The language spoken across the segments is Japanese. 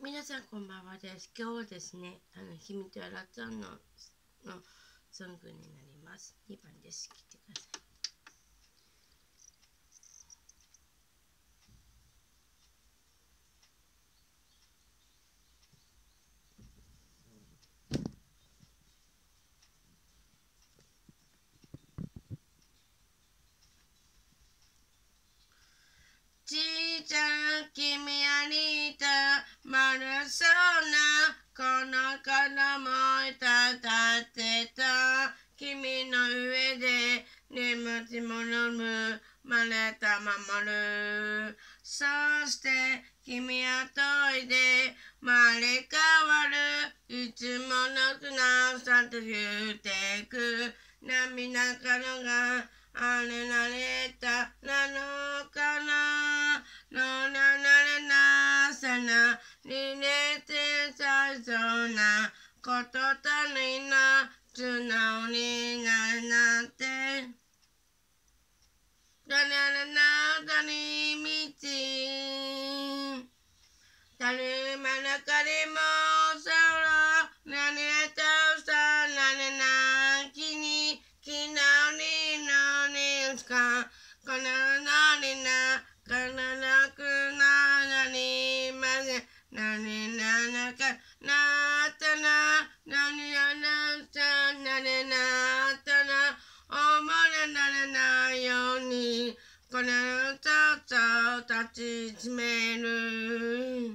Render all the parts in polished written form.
皆さんこんばんはです。今日はですね、ひみとやらちゃんのソングになります。2番です。聴いてください。ちいちゃん君は似た丸そうなこの子供をたってた君の上で眠ちも飲むまれたまもるそして君は遠いで生まれ変わるいつもの砂さんと言ってく涙からがあれられたなのかなのななれなさなにれてさそうなことたりな素直になるなんてだららなだりみちだるまなかりもさらなれたさなれなきにきなりのにすかこのなりなかななくななりまでなにななかなったななにななさなれなったなおもれなれないようにこのささ立ち詰める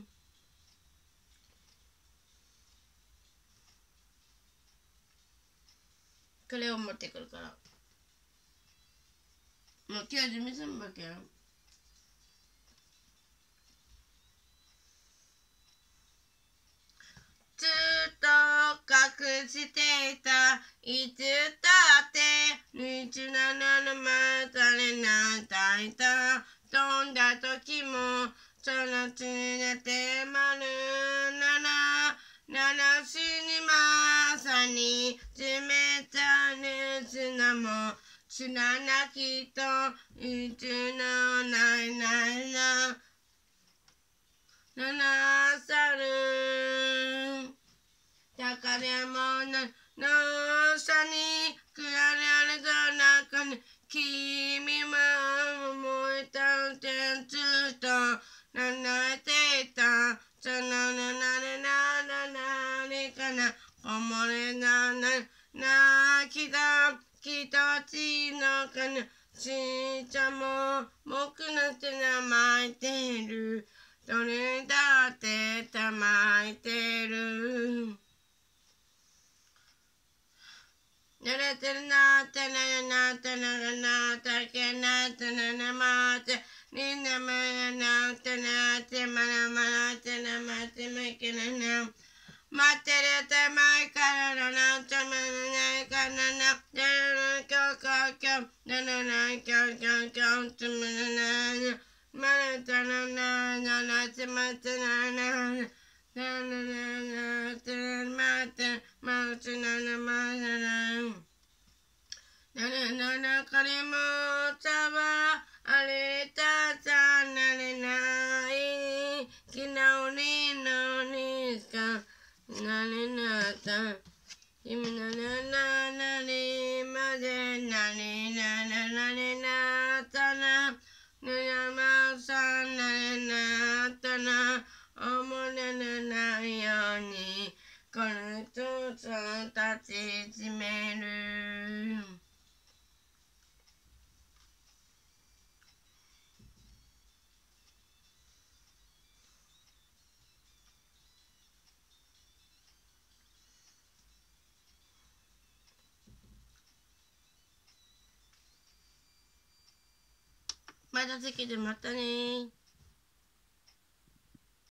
これを持ってくるからもう今日準備するわけよずっと隠していたいつだって日ななのまたれなたいた飛んだ時もそのつれてまるならならしにまさに冷たい砂も知らなきといつのないないなななさるだからもなのさにくられた中に君は思えたってずっとなえていたそのなれななれかなこもれななきたきたちのかなしちゃも僕の手が巻いてるどれだってたまいてる濡れてるなってなってなってけなってなまってみんなまなってなってまなまってなまってめけなな待ってる手前からなってまないからなでるきょきょきょでるなきょきょきょつむななまれたらなななってまってなななななってまってまってななまなななななかりもさはあれたさなれないきなおりのにしかなれなさ君なななりまでなりなななれなさなぬやまさなれなったな思れないようにこの人さ立ち詰めるまた席でまたね